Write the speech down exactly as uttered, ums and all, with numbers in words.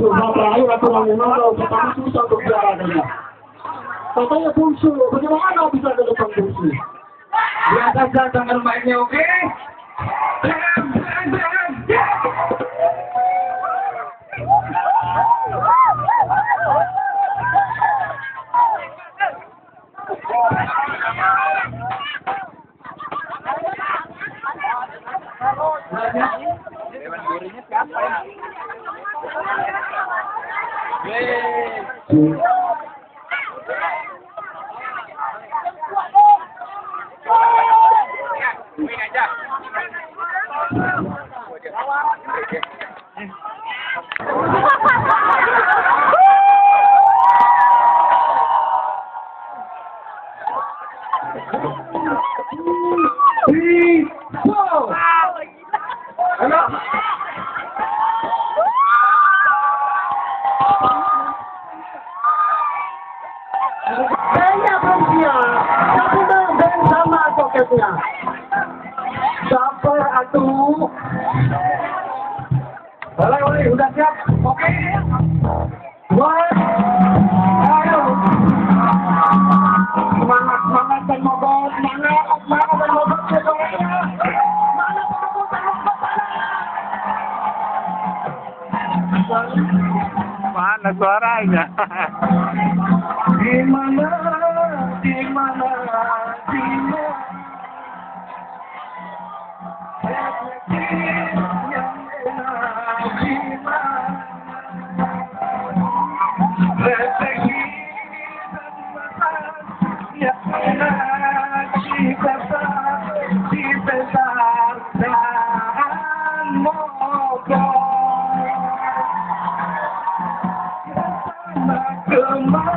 Cuma terakhir aturan Ronaldo, pertama susah untuk bicara dengan. Katanya Bulsu, bagaimana bisa ke depan Bulsu? Biasa saja dengan mainnya, oke? Dewan jurinya siapa ya? Yeay. Main aja. Three, four. Halo. Kayaknya belum siap, tapi dan sama soketnya. Sabar atuh. Boleh, boleh, udah siap? Oke. Boleh. Ayo. Semangat, semangat dan mogok, semangat, semangat dan mogok, semuanya. Semangat dan mogok, dan mogok, Mana suaranya? Di mana, di mana, di mana. Kemana